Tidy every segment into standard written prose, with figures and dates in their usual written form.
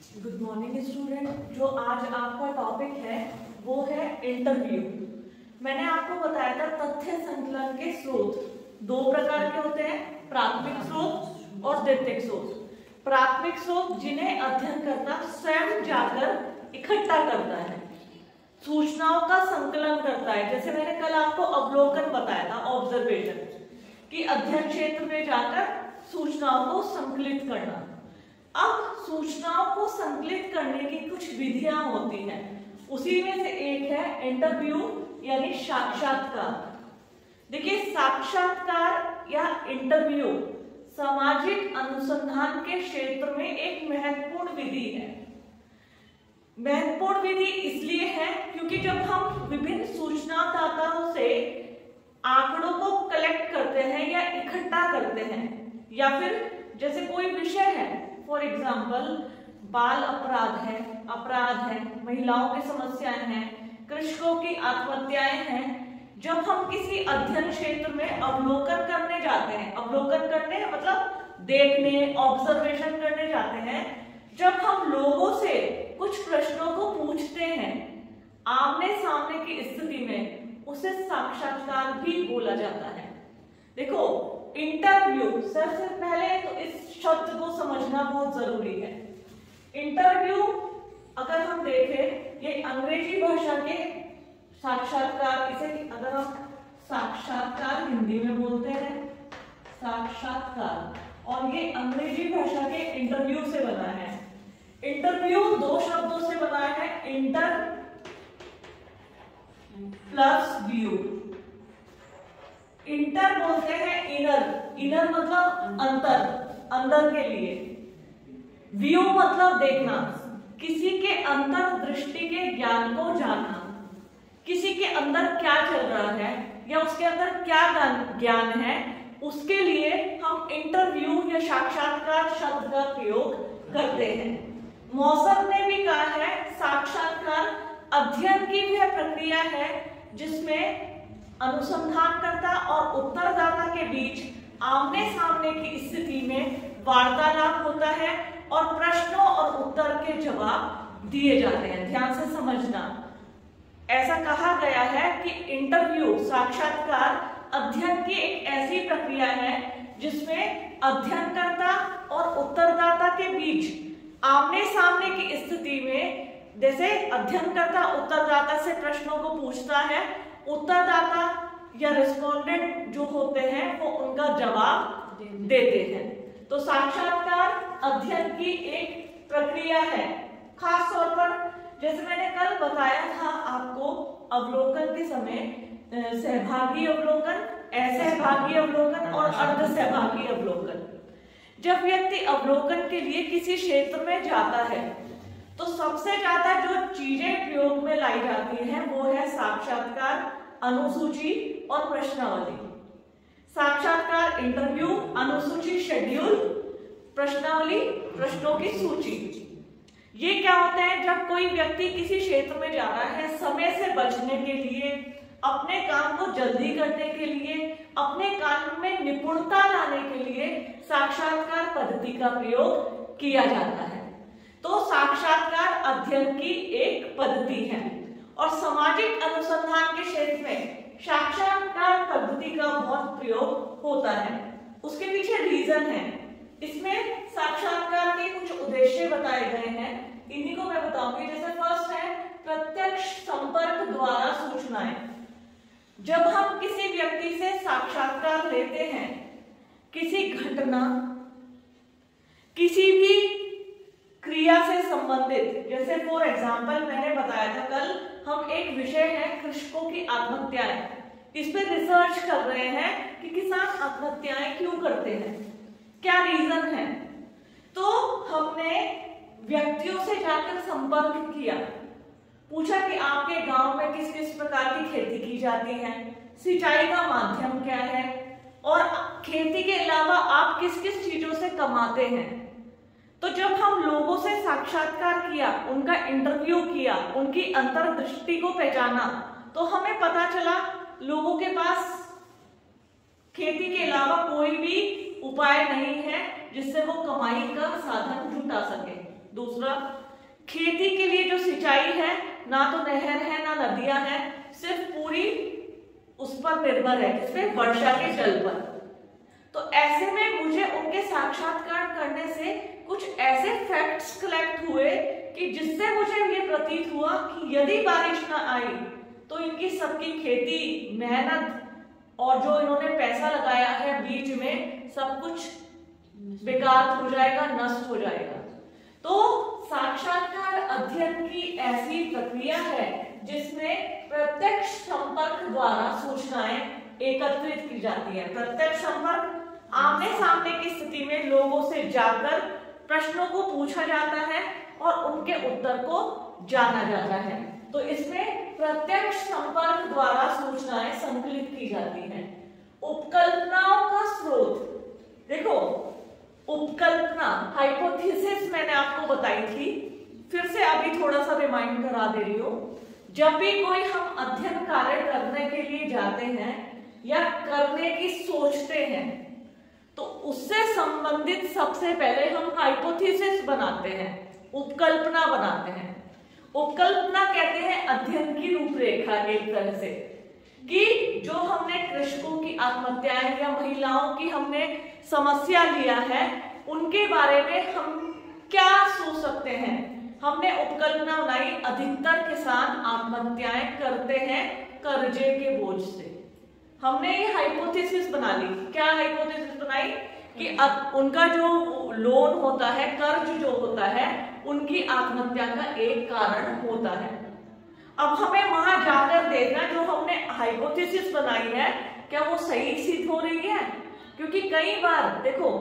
Good morning student. जो आज आपका टॉपिक है वो है इंटरव्यू। मैंने आपको बताया था तथ्य संकलन के स्रोत दो प्रकार के होते हैं, प्राथमिक स्रोत और द्वितीयक स्रोत। प्राथमिक स्रोत जिन्हें अध्ययनकर्ता स्वयं जाकर इकट्ठा करता है, सूचनाओं का संकलन करता है। जैसे मैंने कल आपको अवलोकन बताया था, ऑब्जर्वेशन, कि अध्ययन क्षेत्र में जाकर सूचनाओं को संकलित करना। अब सूचनाओं को संकलित करने की कुछ विधियां होती हैं, उसी में से एक है इंटरव्यू यानी साक्षात्कार। देखिए, साक्षात्कार या इंटरव्यू सामाजिक अनुसंधान के क्षेत्र में एक महत्वपूर्ण विधि है। महत्वपूर्ण विधि इसलिए है क्योंकि जब हम विभिन्न सूचनादाताओं से आंकड़ों को कलेक्ट करते हैं या इकट्ठा करते हैं, या फिर जैसे कोई विषय है, फॉर एग्जाम्पल बाल अपराध है, महिलाओं की समस्याएं हैं, कृषकों की आत्महत्याएं हैं। जब हम किसी अध्ययन क्षेत्र में अवलोकन करने जाते हैं, अवलोकन करने मतलब देखने, ऑब्जर्वेशन करने जाते हैं, जब हम लोगों से कुछ प्रश्नों को पूछते हैं आमने सामने की स्थिति में, उसे साक्षात्कार भी बोला जाता है। देखो, इंटरव्यू, सबसे पहले तो इस शब्द को समझना बहुत जरूरी है। इंटरव्यू अगर हम देखें, ये अंग्रेजी भाषा के साक्षात्कार, इसे अगर हम साक्षात्कार हिंदी में बोलते हैं साक्षात्कार, और ये अंग्रेजी भाषा के इंटरव्यू से बना है। इंटरव्यू दो शब्दों से बना है, इंटर प्लस व्यू। इंटर बोलते हैं इनर, इनर मतलब अंतर, अंदर के लिए। व्यू मतलब देखना, किसी के अंतर दृष्टि के ज्ञान को जानना, किसी के अंदर क्या चल रहा है या उसके अंदर क्या ज्ञान है, उसके लिए हम इंटरव्यू या साक्षात्कार शब्द का प्रयोग करते हैं। मौसम ने भी कहा है, साक्षात्कार अध्ययन की वह प्रक्रिया है जिसमें अनुसंधानकर्ता और उत्तरदाता के बीच आमने सामने की स्थिति में वार्तालाप होता है और प्रश्नों और उत्तर के जवाब दिए जाते हैं। ध्यान से समझना, ऐसा कहा गया है कि इंटरव्यू, साक्षात्कार अध्ययन की एक ऐसी प्रक्रिया है जिसमें अध्ययनकर्ता और उत्तरदाता के बीच आमने सामने की स्थिति में, जैसे अध्ययनकर्ता उत्तरदाता से प्रश्नों को पूछता है, उत्तरदाता या रिस्पोंडेंट जो होते हैं वो उनका जवाब देते हैं। तो साक्षात्कार अध्ययन की एक प्रक्रिया है। खास तौर पर जैसे मैंने कल बताया था आपको, अवलोकन के समय सहभागी अवलोकन, असहभागी अवलोकन और अर्ध सहभागी अवलोकन। जब व्यक्ति अवलोकन के लिए किसी क्षेत्र में जाता है तो सबसे ज्यादा जो चीजें प्रयोग में लाई जाती हैं वो है साक्षात्कार, अनुसूची और प्रश्नावली। साक्षात्कार इंटरव्यू, अनुसूची शेड्यूल, प्रश्नावली प्रश्नों की सूची। ये क्या होता है? जब कोई व्यक्ति किसी क्षेत्र में जा रहा है, समय से बचने के लिए, अपने काम को जल्दी करने के लिए, अपने काम में निपुणता लाने के लिए साक्षात्कार पद्धति का प्रयोग किया जाता है। तो साक्षात्कार अध्ययन की एक पद्धति है और सामाजिक अनुसंधान के क्षेत्र में साक्षात्कार पद्धति का बहुत प्रयोग होता है। उसके पीछे रीजन है, इसमें साक्षात्कार के कुछ उद्देश्य बताए गए हैं, इन्हीं को मैं बताऊंगी। जैसे फर्स्ट है प्रत्यक्ष संपर्क द्वारा सूचनाएं। जब हम किसी व्यक्ति से साक्षात्कार लेते हैं, किसी घटना, किसी भी क्रिया से संबंधित, जैसे फॉर एग्जाम्पल मैंने बताया था कल, हम एक विषय है कृषकों की आत्महत्याएं, इस पे रिसर्च कर रहे हैं कि किसान आत्महत्याएं क्यों करते हैं, क्या रीजन है। तो हमने व्यक्तियों से जाकर संपर्क किया, पूछा कि आपके गांव में किस किस प्रकार की खेती की जाती है, सिंचाई का माध्यम क्या है, और खेती के अलावा आप किस किस चीजों से कमाते हैं। तो जब हम लोगों से साक्षात्कार किया, उनका इंटरव्यू किया, उनकी अंतर्दृष्टि को पहचाना, तो हमें पता चला लोगों के पास खेती के अलावा कोई भी उपाय नहीं है जिससे वो कमाई का साधन जुटा सके। दूसरा, खेती के लिए जो सिंचाई है, ना तो नहर है ना नदियां हैं, सिर्फ पूरी उस पर निर्भर है, किस पे? वर्षा के जल पर। तो ऐसे में मुझे उनके साक्षात्कार करने से कुछ ऐसे फैक्ट्स कलेक्ट हुए कि जिससे मुझे ये प्रतीत हुआ कि यदि बारिश ना आई तो इनकी सबकी खेती, मेहनत और जो इन्होंने पैसा लगाया है बीज में, सब कुछ बेकार हो जाएगा, नष्ट हो जाएगा। तो साक्षात्कार अध्ययन की ऐसी प्रक्रिया है जिसमें प्रत्यक्ष संपर्क द्वारा सूचनाएं एकत्रित की जाती है। प्रत्यक्ष संपर्क, आमने सामने की स्थिति में लोगों से जाकर प्रश्नों को पूछा जाता है और उनके उत्तर को जाना जाता है। तो इसमें प्रत्यक्ष संपर्क द्वारा सूचनाएं संकलित की जाती हैं। उपकल्पनाओं का स्रोत, देखो उपकल्पना, हाइपोथेसिस मैंने आपको बताई थी, फिर से अभी थोड़ा सा रिमाइंड करा दे रही हूं। जब भी कोई हम अध्ययन कार्य करने के लिए जाते हैं या करने की सोचते हैं तो उससे संबंधित सबसे पहले हम हाइपोथेसिस बनाते हैं, उपकल्पना बनाते हैं। उपकल्पना कहते हैं अध्ययन की रूपरेखा, एक तरह से, कि जो हमने कृषकों की आत्महत्याएं या महिलाओं की हमने समस्या लिया है उनके बारे में हम क्या सोच सकते हैं। हमने उपकल्पना बनाई, अधिकतर किसान आत्महत्याएं करते हैं कर्जे के बोझ से। हमने ये हाइपोथेसिस बना ली। क्या हाइपोथेसिस बनाई? कि उनका जो लोन होता है, कर्ज जो होता है, उनकी आत्महत्या का एक कारण होता है। अब हमें वहां जाकर देखना जो हमने हाइपोथेसिस बनाई है क्या वो सही सिद्ध हो रही है। क्योंकि कई बार देखो,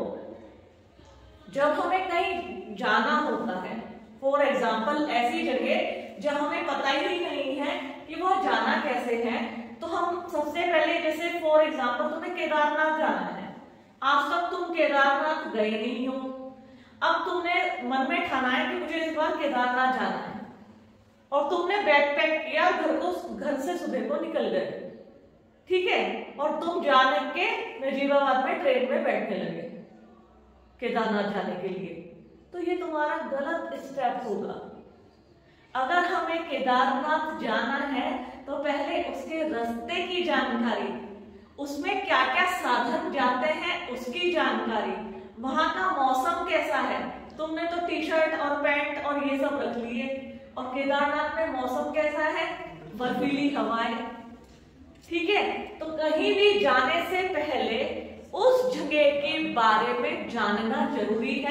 जब हमें कहीं जाना होता है, फॉर एग्जाम्पल ऐसी जगह जहां हमें पता ही नहीं है कि वो जाना कैसे है, तो हम सबसे पहले, जैसे फॉर एग्जाम्पल तुम्हें केदारनाथ जाना है, आज तक तुम केदारनाथ गए नहीं हो, अब तुमने मन में ठाना है कि मुझे इस बार केदारनाथ जाना है और तुमने बैग पैक किया, घर से सुबह को निकल गए, ठीक है, और तुम जाने के नजीबाबाद में ट्रेन में बैठने लगे केदारनाथ जाने के लिए, तो ये तुम्हारा गलत स्टेप होगा। अगर हमें केदारनाथ जाना है तो पहले उसके रास्ते की जानकारी, उसमें क्या क्या साधन जाते हैं उसकी जानकारी, वहां का मौसम कैसा है। तुमने तो टी शर्ट और पैंट और ये सब रख लिए, और केदारनाथ में मौसम कैसा है? बर्फीली हवाएं, ठीक है। तो कहीं भी जाने से पहले उस जगह के बारे में जानना जरूरी है,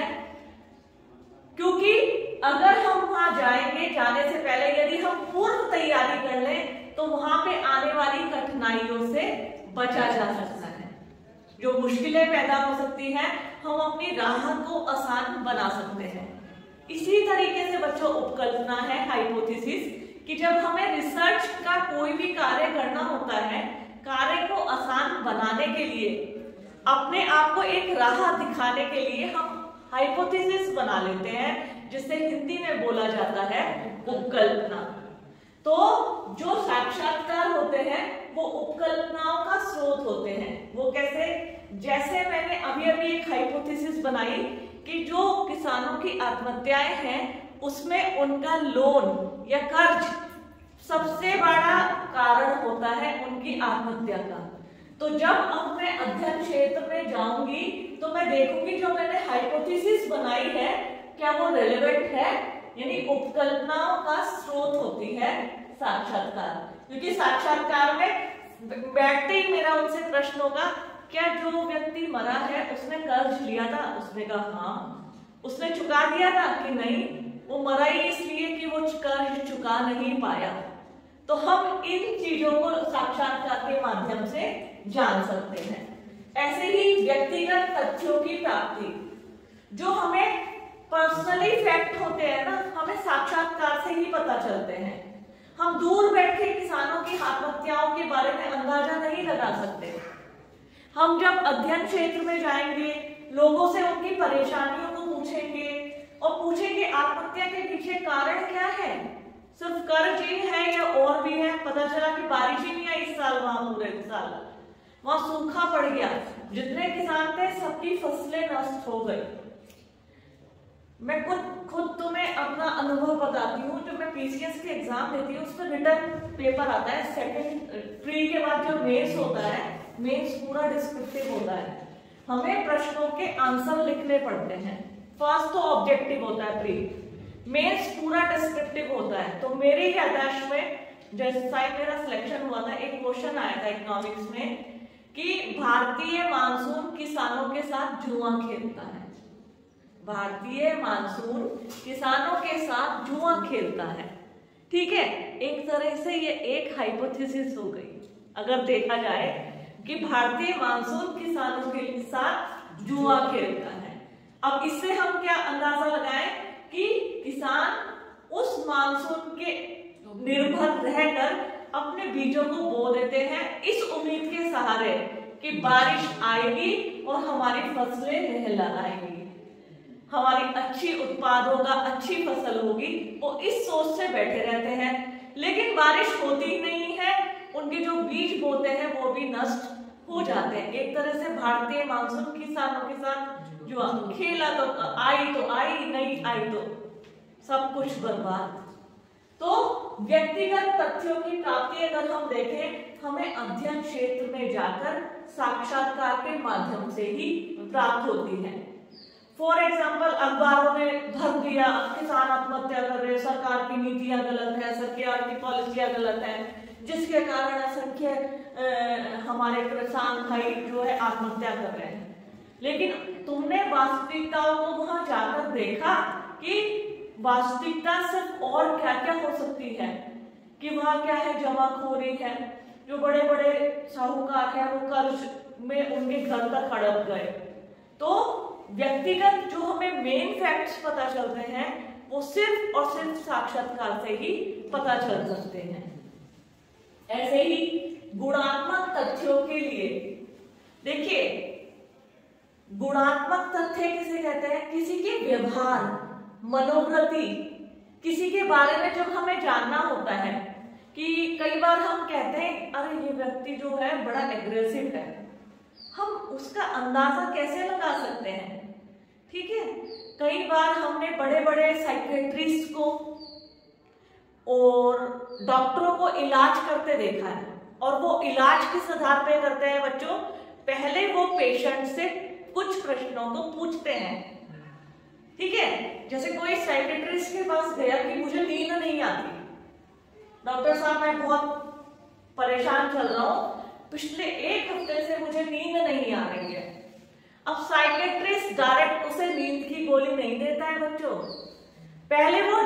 क्योंकि अगर हम वहां जाएंगे जाने से पहले यदि हम पूर्व तैयारी कर लें तो वहां पे आने वाली कठिनाइयों से बचा जा सकता है। जो मुश्किलें पैदा हो सकती हैं हम अपनी राह को आसान बना सकते हैं। इसी तरीके से बच्चों उपकल्पना है, हाइपोथेसिस, कि जब हमें रिसर्च का कोई भी कार्य करना होता है, कार्य को आसान बनाने के लिए, अपने आप को एक राह दिखाने के लिए हम हाइपोथेसिस बना लेते हैं, जिसे हिंदी में बोला जाता है उपकल्पना। तो जो साक्षात्कार होते हैं वो उपकल्पनाओं का स्रोत होते हैं। वो कैसे? जैसे मैंने अभी अभी एक हाइपोथेसिस बनाई कि जो किसानों की आत्महत्याएं हैं उसमें उनका लोन या कर्ज सबसे बड़ा कारण होता है उनकी आत्महत्या का। तो जब अब मैं अध्ययन क्षेत्र में जाऊंगी तो मैं देखूंगी जो मैंने हाइपोथेसिस बनाई है क्या वो रेलेवेंट है, यानी उपकल्पनाओं का स्रोत होती है साक्षात्कार। क्योंकि साक्षात्कार में बैठते ही मेरा उनसे प्रश्न होगा, क्या जो व्यक्ति मरा है उसने कर्ज लिया था? उसने कहा हाँ। उसने चुका दिया था कि नहीं? वो मरा ही इसलिए कि वो कर्ज चुका नहीं पाया। तो हम इन चीजों को साक्षात्कार के माध्यम से जान सकते हैं। ऐसे ही व्यक्तिगत तथ्यों की प्राप्ति, जो हमें पर्सनली फैक्ट होते हैं ना, हमें साक्षात्कार से ही पता चलते हैं। हम दूर बैठ के किसानों की आत्महत्याओं के बारे में अंदाजा नहीं लगा सकते। हम जब अध्ययन क्षेत्र में जाएंगे, लोगों से उनकी परेशानियों को पूछेंगे और पूछेंगे आत्महत्या के पीछे कारण क्या है, सिर्फ कर्ज ही है या और भी है। पता चला कि बारिश ही नहीं आई इस साल, वहां पूरे साल वहां सूखा पड़ गया, जितने किसान थे सबकी फसलें नष्ट हो गई। मैं खुद तुम्हें अपना अनुभव बताती हूँ। जब मैं पीसीएस के एग्जाम देती हूँ, उस पर रिटर्न पेपर आता है, सेकंड प्री के बाद जो मेंस होता है, मेंस पूरा डिस्क्रिप्टिव होता है। हमें प्रश्नों के आंसर लिखने पड़ते हैं। फर्स्ट तो ऑब्जेक्टिव होता है प्री, मेंस पूरा डिस्क्रिप्टिव होता है। तो मेरी याददाश्त में जैसा ही मेरा सिलेक्शन हुआ था, एक क्वेश्चन आया था इकोनॉमिक्स में कि भारतीय मानसून किसानों के साथ जुआ खेलता है। भारतीय मानसून किसानों के साथ जुआ खेलता है। ठीक है, एक तरह से ये एक हाइपोथेसिस हो गई अगर देखा जाए कि भारतीय मानसून किसानों के साथ जुआ खेलता है। अब इससे हम क्या अंदाजा लगाएं कि किसान उस मानसून के निर्भर रहकर अपने बीजों को बो देते हैं इस उम्मीद के सहारे कि बारिश आएगी और हमारी फसलें लहलहाएंगी, हमारी अच्छी उत्पाद होगा, अच्छी फसल होगी। वो इस सोच से बैठे रहते हैं, लेकिन बारिश होती ही नहीं है, उनके जो बीज बोते हैं वो भी नष्ट हो जाते हैं। एक तरह से भारतीय मानसून किसानों के साथ जो खेला, तो आई नहीं आई तो सब कुछ बर्बाद। तो व्यक्तिगत तथ्यों की प्राप्ति अगर हम देखें, हमें अध्ययन क्षेत्र में जाकर साक्षात्कार के माध्यम से ही प्राप्त होती है। फॉर एग्जाम्पल, अखबारों ने भर दिया किसान आत्महत्या कर रहे, सरकार की नीतियां गलत है, सरकार की पॉलिसियां गलत है, जिसके कारण असंख्य हमारे किसान भाई जो है आत्महत्या कर रहे हैं। लेकिन तुमने वास्तविकताओं को वहां जाकर देखा कि वास्तविकता सिर्फ और क्या क्या हो सकती है, कि वहां क्या है, जमाखोरी है, जो बड़े बड़े साहूकार हैं वो कर्ज में उनके घर तक हड़प गए। तो व्यक्तिगत जो हमें मेन फैक्ट्स पता चलते हैं वो सिर्फ और सिर्फ साक्षात्कार से ही पता चल सकते हैं। ऐसे ही गुणात्मक तथ्यों के लिए देखिए, गुणात्मक तथ्य किसे कहते हैं? किसी के व्यवहार, मनोवृत्ति, किसी के बारे में जब हमें जानना होता है कि कई बार हम कहते हैं अरे ये व्यक्ति जो है बड़ा एग्रेसिव है, हम उसका अंदाजा कैसे लगा सकते हैं? ठीक है, कई बार हमने बड़े बड़े साइकियाट्रिस्ट को और डॉक्टरों को इलाज करते देखा है, और वो इलाज किस आधार पे करते हैं बच्चों? पहले वो पेशेंट से कुछ प्रश्नों को पूछते हैं। ठीक है, जैसे कोई साइकियाट्रिस्ट के पास गया कि मुझे नींद नहीं आती, डॉक्टर साहब मैं बहुत परेशान चल रहा हूं, पिछले 1 हफ्ते से मुझे नींद नहीं आ रही है। अब साइकियाट्रिस्ट डायरेक्ट उसे नींद की गोली नहीं देता है बच्चों, पहले वो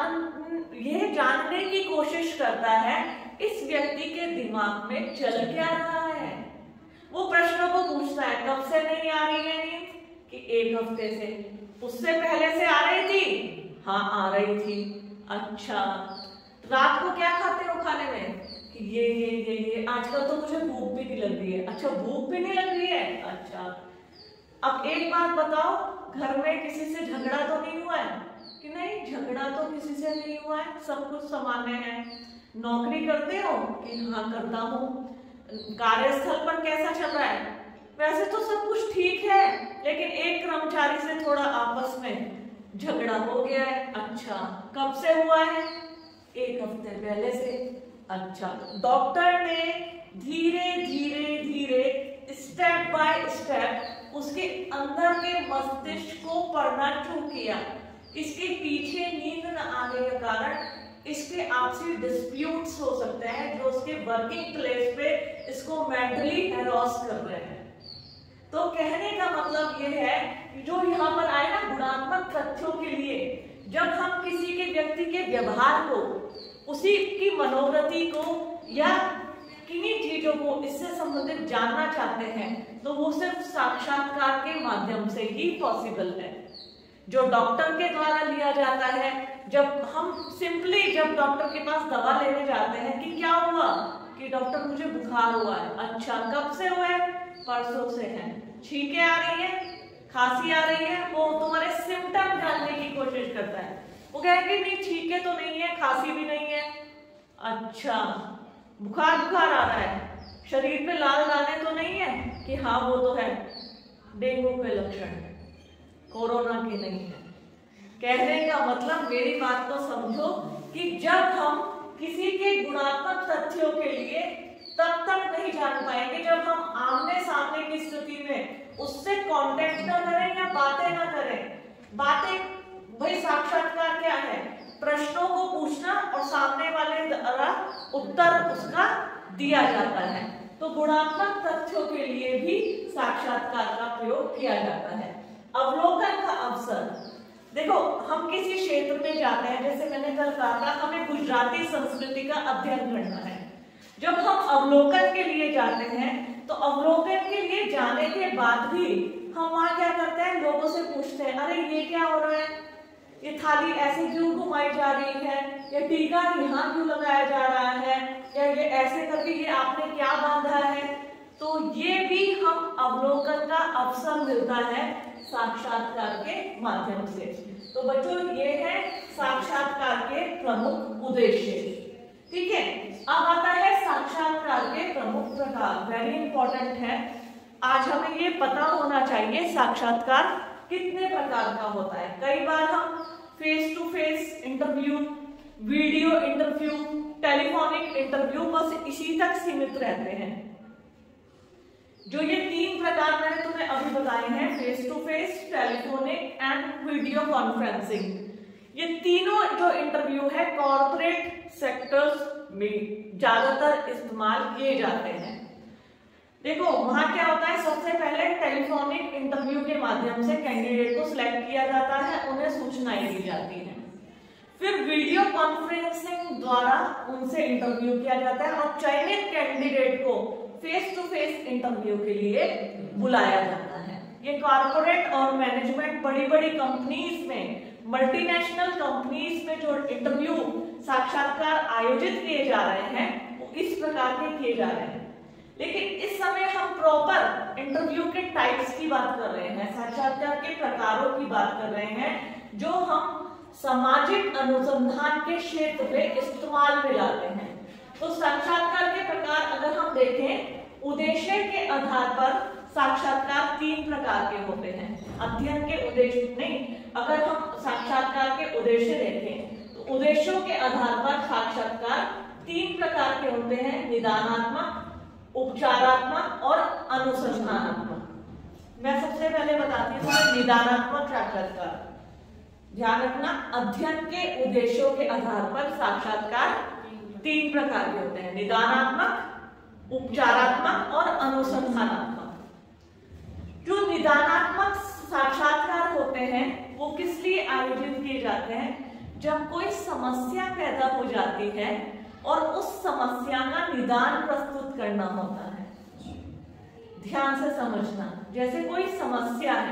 ये जानने की कोशिश करता है इस व्यक्ति के दिमाग में चल क्या रहा है। वो प्रश्नों को पूछता है, कब से नहीं आ रही है नींद? कि 1 हफ्ते से। उससे पहले से आ रही थी? हाँ आ रही थी। अच्छा, रात को क्या खाते हो खाने में? कि ये आजकल तो मुझे भूख भी नहीं लग रही है। अच्छा, भूख भी नहीं लग रही है? अच्छा, अब एक बात बताओ, घर में किसी से झगड़ा तो नहीं हुआ है? कि नहीं, झगड़ा तो किसी से नहीं हुआ है, सब कुछ सामान्य है। नौकरी करते हो? कि हाँ करता हूँ। कार्यस्थल पर कैसा चल रहा है? वैसे तो सब कुछ ठीक है, लेकिन एक कर्मचारी से थोड़ा आपस में झगड़ा हो गया है। अच्छा, कब से हुआ है? 1 हफ्ते पहले से। अच्छा, डॉक्टर ने धीरे धीरे धीरे स्टेप बाय स्टेप उसके अंदर के मस्तिष्क को पढ़ना शुरू किया। इसके पीछे नींद न आने के कारण इसके आपसी डिस्प्यूट्स हो सकते हैं जो उसके वर्किंग प्लेस पे इसको मेंटली हैरास कर रहे हैं। तो कहने का मतलब ये है कि जो यहाँ पर आए ना गुणात्मक तथ्यों के लिए, जब हम किसी के व्यक्ति के व्यवहार को, उसी की मनोवृत्ति को या किन्हीं चीजों को इससे संबंधित जानना चाहते हैं, तो वो सिर्फ साक्षात्कार के माध्यम से ही पॉसिबल है। जो डॉक्टर के द्वारा लिया जाता है, जब हम सिंपली जब डॉक्टर के पास दवा लेने जाते हैं कि क्या हुआ? कि डॉक्टर मुझे बुखार हुआ है। अच्छा, कब से हुआ है? परसों से है। छींकें आ रही है, खांसी आ रही है, वो तुम्हारे सिम्टम जानने की कोशिश करता है। वो कहेंगे नहीं छींके तो नहीं है, खांसी भी नहीं है। अच्छा, बुखार आ रहा है, शरीर पे लाल दाने तो नहीं है? कि हाँ वो तो है, डेंगू के लक्षण है, कोरोना के नहीं है। कहने का मतलब, मेरी बात को समझो, कि जब हम किसी के गुणात्मक तथ्यों के लिए तब तक नहीं जान पाएंगे जब हम आमने सामने की स्थिति में उससे कांटेक्ट ना करें या बातें ना करें। बातें, भाई साक्षात्कार क्या है? प्रश्नों को पूछना और सामने वाले द्वारा उत्तर उसका दिया जाता है। तो गुणात्मक तथ्यों के लिए भी साक्षात्कार का प्रयोग किया जाता है। अवलोकन का अवसर, देखो हम किसी क्षेत्र में जाते हैं, जैसे मैंने कल कहा था हमें गुजराती संस्कृति का अध्ययन करना है। जब हम अवलोकन के लिए जाते हैं तो अवलोकन के लिए जाने के बाद भी हम वहां क्या करते हैं, लोगों से पूछते हैं, अरे ये क्या हो रहा है, ये थाली ऐसे क्यों घुमाई जा रही है, या टीका यहाँ क्यों लगाया जा रहा है, या ये ऐसे करके ये आपने क्या बांधा है। तो ये भी हम अवलोकन का अवसर मिलता है साक्षात्कार के माध्यम से। तो बच्चों ये है साक्षात्कार के प्रमुख उद्देश्य। ठीक है, अब आता है साक्षात्कार के प्रमुख प्रकार। वेरी इंपॉर्टेंट है, आज हमें ये पता होना चाहिए साक्षात्कार कितने प्रकार का होता है। कई बार हम face to face interview, video interview, telephonic interview बस इसी तक सीमित रहते हैं। जो ये 3 प्रकार मैंने तुम्हें अभी बताए हैं, face to face, telephonic and video conferencing, ये तीनों जो इंटरव्यू है कॉर्पोरेट सेक्टर्स में ज्यादातर इस्तेमाल किए जाते हैं। देखो वहां क्या होता है, सबसे पहले टेलीफोनिक इंटरव्यू के माध्यम से कैंडिडेट को सिलेक्ट किया जाता है, उन्हें सूचनाएं दी जाती हैं। फिर वीडियो कॉन्फ्रेंसिंग द्वारा उनसे इंटरव्यू किया जाता है और चयनित कैंडिडेट को फेस टू फेस इंटरव्यू के लिए बुलाया जाता है। ये कॉर्पोरेट और मैनेजमेंट बड़ी बड़ी कंपनीज में, मल्टीनेशनल कंपनीज में जो इंटरव्यू साक्षात्कार आयोजित किए जा रहे हैं वो इस प्रकार के किए जा रहे हैं। लेकिन इस समय हम प्रॉपर इंटरव्यू के टाइप्स की बात कर रहे हैं, साक्षात्कार के प्रकारों की बात कर रहे हैं, जो हम सामाजिक अनुसंधान के क्षेत्र में इस्तेमाल में लाते हैं। तो साक्षात्कार के प्रकार अगर हम देखें, उद्देश्य के आधार पर साक्षात्कार 3 प्रकार के होते हैं। अध्ययन के उद्देश्य नहीं, अगर हम साक्षात्कार के उद्देश्य देखें तो उद्देश्यों के आधार पर साक्षात्कार 3 प्रकार के होते हैं, निदानात्मक, उपचारात्मक और अनुसंधानात्मक। मैं सबसे पहले बताती हूँ निदानात्मक साक्षात्कार। ध्यान रखना, अध्ययन के उद्देश्यों के आधार पर साक्षात्कार 3 प्रकार के होते हैं, निदानात्मक, उपचारात्मक और अनुसंधानात्मक। जो निदानात्मक साक्षात्कार होते हैं वो किस लिए आयोजित किए जाते हैं, जब कोई समस्या पैदा हो जाती है और उस समस्या का निदान प्रस्तुत करना होता है। ध्यान से समझना, जैसे कोई समस्या है,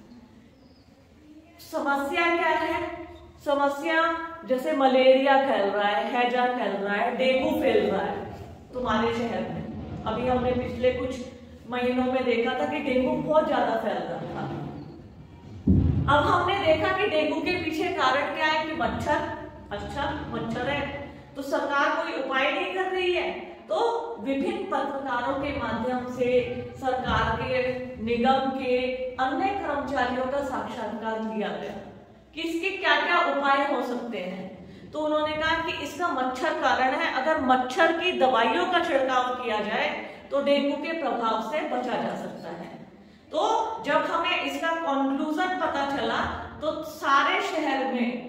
समस्या क्या है, समस्या जैसे मलेरिया फैल रहा है, हैजा फैल रहा है, डेंगू फैल रहा है तुम्हारे शहर में। अभी हमने पिछले कुछ महीनों में देखा था कि डेंगू बहुत ज्यादा फैल रहा था। अब हमने देखा कि डेंगू के पीछे कारण क्या है कि मच्छर, अच्छा मच्छर है, तो सरकार कोई उपाय नहीं कर रही है। तो विभिन्न पत्रकारों के माध्यम से सरकार के, निगम के, अन्य कर्मचारियों का साक्षात्कार किया गया कि इसके क्या क्या उपाय हो सकते हैं। तो उन्होंने कहा कि इसका मच्छर कारण है, अगर मच्छर की दवाइयों का छिड़काव किया जाए तो डेंगू के प्रभाव से बचा जा सकता है। तो जब हमें इसका कंक्लूजन पता चला तो सारे शहर में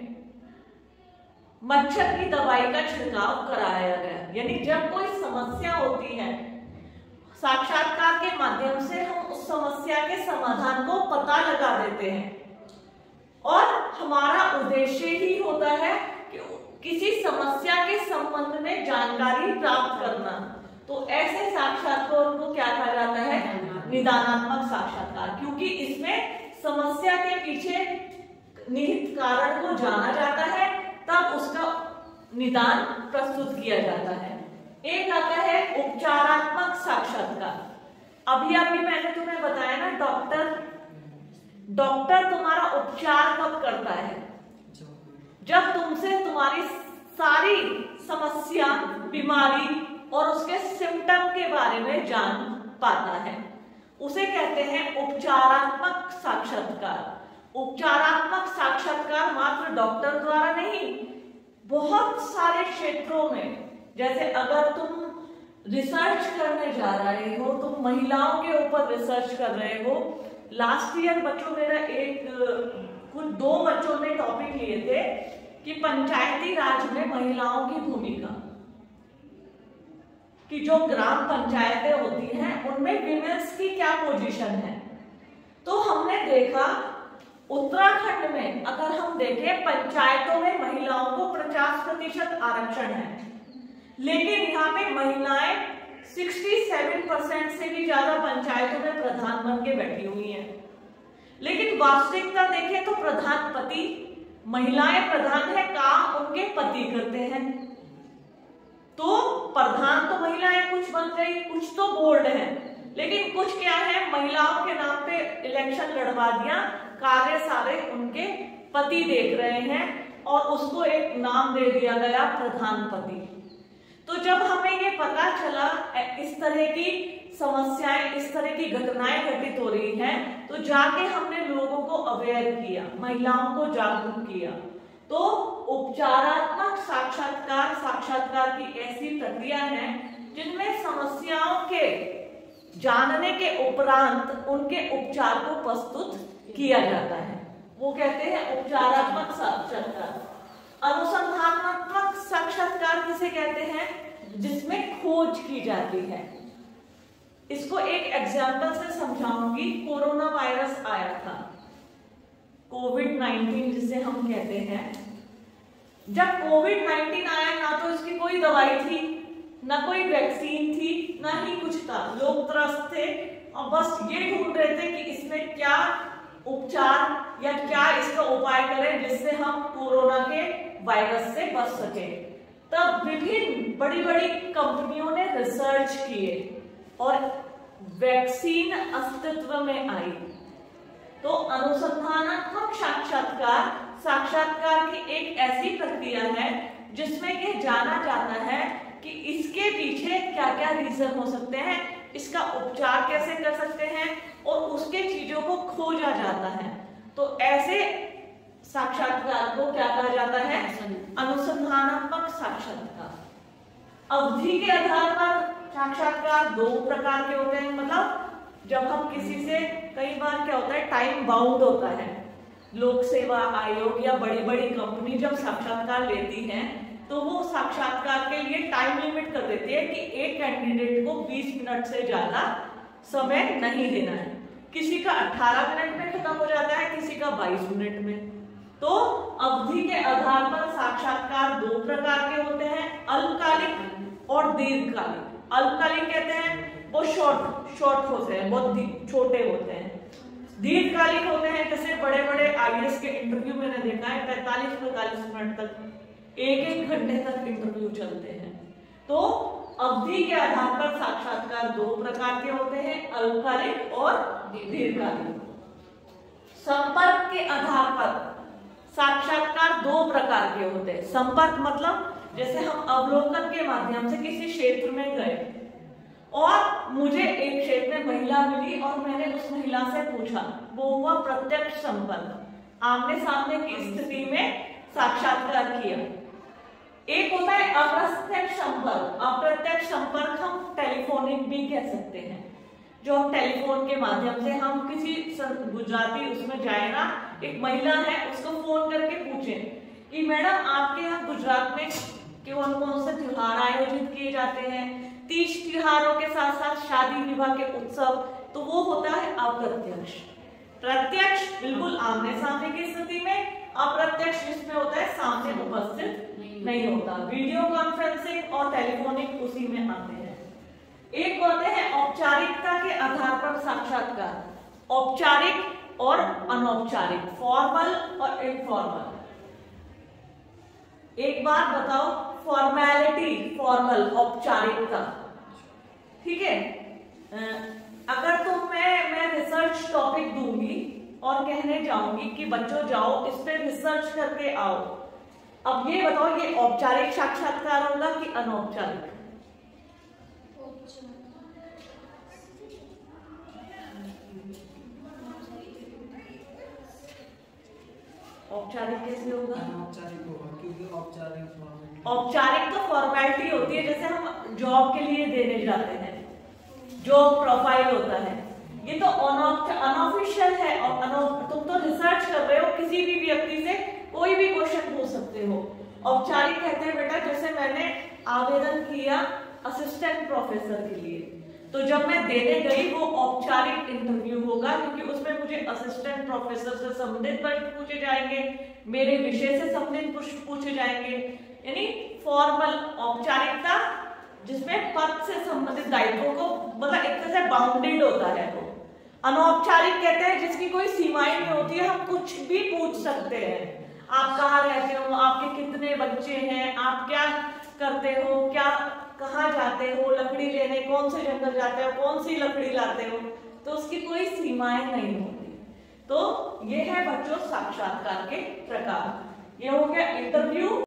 मच्छर की दवाई का छिड़काव कराया गया। यानी जब कोई समस्या होती है, साक्षात्कार के माध्यम से हम उस समस्या के समाधान को पता लगा देते हैं और हमारा उद्देश्य ही होता है कि किसी समस्या के संबंध में जानकारी प्राप्त करना। तो ऐसे साक्षात्कार को क्या कहा जाता है, निदानात्मक साक्षात्कार, क्योंकि इसमें समस्या के पीछे निहित कारण को जाना जाता है, तब उसका निदान प्रस्तुत किया जाता है। एक आता है उपचारात्मक साक्षात्कार। अभी मैंने तुम्हें बताया ना, डॉक्टर तुम्हारा उपचार कब करता है, जब तुमसे तुम्हारी सारी समस्या, बीमारी और उसके सिम्टम के बारे में जान पाता है, उसे कहते हैं उपचारात्मक साक्षात्कार। उपचारात्मक साक्षात्कार मात्र डॉक्टर द्वारा नहीं, बहुत सारे क्षेत्रों में, जैसे अगर तुम रिसर्च करने जा रहे हो, तुम महिलाओं के ऊपर रिसर्च कर रहे हो। लास्ट ईयर बच्चों मेरा कुछ 2 बच्चों ने टॉपिक लिए थे कि पंचायती राज में महिलाओं की भूमिका, कि जो ग्राम पंचायतें होती हैं उनमें विमेंस की क्या पोजीशन है। तो हमने देखा उत्तराखंड में अगर हम देखें पंचायतों में महिलाओं को 50% आरक्षण है, लेकिन यहाँ पे महिलाएं 67% से भी ज्यादा पंचायतों में प्रधान बन के बैठी हुई हैं। लेकिन वास्तविकता देखें तो प्रधानपति, महिलाएं प्रधान है, काम उनके पति करते हैं। तो प्रधान तो महिलाएं कुछ बन गई, कुछ तो बोर्ड है, लेकिन कुछ क्या है, महिलाओं के नाम पे इलेक्शन लड़वा दिया, कार्य सारे उनके पति देख रहे हैं और उसको एक नाम दे दिया गया प्रधानपति। तो जब हमें ये पता चला इस तरह की समस्याएं, इस तरह की घटनाएं घटित हो रही हैं, तो जाके हमने लोगों को अवेयर किया, महिलाओं को जागरूक किया। तो उपचारात्मक साक्षात्कार की ऐसी प्रक्रिया है जिनमें समस्याओं के जानने के उपरांत उनके उपचार को प्रस्तुत किया जाता है, वो कहते हैं उपचारात्मक साक्षात्कार। अनुसंधानात्मक साक्षात्कार किसे कहते हैं, जिसमें खोज की जाती है। इसको एक एग्जाम्पल से समझाऊंगी। कोरोना वायरस आया था, कोविड-19 जिसे हम कहते हैं। जब कोविड-19 आया, ना तो इसकी कोई दवाई थी, ना कोई वैक्सीन थी, ना ही कुछ था। लोग त्रस्त थे और बस ये ढूंढ रहे थे कि इसमें क्या उपचार या क्या इसका उपाय करें जिससे हम कोरोना के वायरस से बच सके। तब विभिन्न बड़ी बड़ी कंपनियों ने रिसर्च किए और वैक्सीन अस्तित्व में आई। तो अनुसंधानात्मक साक्षात्कार की एक ऐसी प्रक्रिया है जिसमें ये जाना जाता है कि इसके पीछे क्या क्या रीजन हो सकते हैं, इसका उपचार कैसे कर सकते हैं और उसके चीजों को खोजा जाता है। तो ऐसे साक्षात्कार को क्या कहा जाता है, अनुसंधानात्मक साक्षात्कार। अवधि के आधार पर साक्षात्कार 2 प्रकार के होते हैं। मतलब जब हम किसी से, कई बार क्या होता है, टाइम बाउंड होता है। लोक सेवा आयोग या बड़ी बड़ी कंपनी जब साक्षात्कार लेती है तो वो साक्षात्कार के लिए टाइम लिमिट कर देती है कि एक कैंडिडेट को 20 मिनट से ज्यादा समय नहीं देना है। किसी का 18 मिनट में खत्म हो जाता है, किसी का 22 मिनट में। तो अवधि के आधार पर साक्षात्कार 2 प्रकार के होते हैं, अल्पकालिक और दीर्घकालिक। अल्पकालिक कहते हैं वो शॉर्ट होते हैं, बहुत छोटे होते हैं। दीर्घकालिक होते हैं जैसे बड़े बड़े IAS के इंटरव्यू मैंने देखा है 45-45 मिनट तक, 1-1 घंटे तक इंटरव्यू चलते हैं। तो अवधि के आधार पर साक्षात्कार 2 प्रकार के होते हैं, अल्पकालिक और दीर्घकालिक। संपर्क के आधार पर साक्षात्कार 2 प्रकार के होते हैं। संपर्क मतलब जैसे हम अवलोकन के माध्यम से किसी क्षेत्र में गए और मुझे एक क्षेत्र में महिला मिली और मैंने उस महिला से पूछा, वो हुआ प्रत्यक्ष संपर्क, आमने सामने की स्थिति में साक्षात्कार किया। एक होता है अप्रत्यक्ष संपर्क। अप्रत्यक्ष संपर्क हम टेलीफोनिक भी कह सकते हैं, जो हम टेलीफोन के माध्यम से हम किसी गुजराती उसमें जाए ना, एक महिला है उसको फोन करके पूछें कि मैडम आपके यहाँ गुजरात में कौन कौन से त्योहार आयोजित किए जाते हैं, 30 त्योहारों के साथ साथ शादी विवाह के उत्सव। तो वो होता है अप्रत्यक्ष। प्रत्यक्ष बिल्कुल आमने सामने की स्थिति में, अप्रत्यक्ष जिसमें होता है सामने उपस्थित नहीं होता। वीडियो कॉन्फ्रेंसिंग और टेलीफोनिक उसी में आते हैं। एक होते हैं औपचारिकता के आधार पर साक्षात्कार, औपचारिक और अनौपचारिक, फॉर्मल और इनफॉर्मल। एक बार बताओ, फॉर्मेलिटी फॉर्मल, औपचारिकता, ठीक है। अगर मैं रिसर्च टॉपिक दूंगी और कहने जाऊंगी कि बच्चों जाओ इस पे रिसर्च करके आओ, अब ये बताओ ये औपचारिक साक्षात्कार होगा कि अनौपचारिक? औपचारिक कैसे होगा? अनौपचारिक होगा, क्योंकि औपचारिक औपचारिक तो फॉर्मेलिटी होती है, जैसे हम जॉब के लिए देने जाते हैं, जॉब प्रोफाइल होता है। ये तो अनऑफिशियल है। और तुम तो रिसर्च कर रहे हो, किसी भी व्यक्ति से कोई भी क्वेश्चन पूछ सकते हो। औपचारिक कहते हैं बेटा, जैसे मैंने आवेदन किया असिस्टेंट प्रोफेसर के लिए, तो जब मैं देने गई वो औपचारिक इंटरव्यू होगा, क्योंकि उसमें मुझे असिस्टेंट प्रोफेसर से संबंधित प्रश्न पूछे जाएंगे, मेरे विषय से संबंधित प्रश्न पूछे जाएंगे, यानी फॉर्मल औपचारिकता जिसमें पद से संबंधित दायित्वों को मतलब एक तरह से बाउंडेड होता है वो। अनौपचारिक कहते हैं जिसकी कोई सीमाएं नहीं होती है, हम कुछ भी पूछ सकते हैं। आप कहाँ रहते हो, आपके कितने बच्चे हैं, आप क्या करते हो, क्या कहाँ जाते हो, लकड़ी लेने कौन से जंगल जाते हो, कौन सी लकड़ी लाते हो, तो उसकी कोई सीमाएं नहीं होती। तो ये है बच्चों साक्षात्कार के प्रकार। ये हो गया इंटरव्यू।